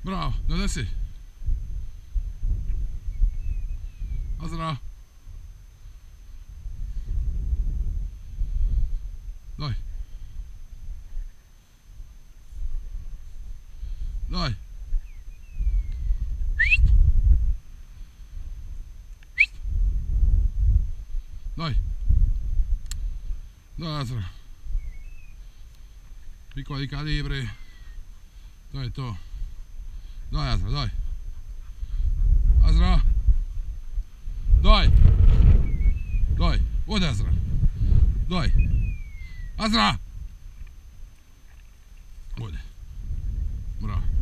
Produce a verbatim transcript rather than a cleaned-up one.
Bravo, donesi. Azra. Daj. Daj. Daj. Daj, Azra. Piccoli calibri. Daj to. Daj, Azra, daj. Azra. Daj. Daj. Ode, Azra. Daj. Azra. Ode. Bravo.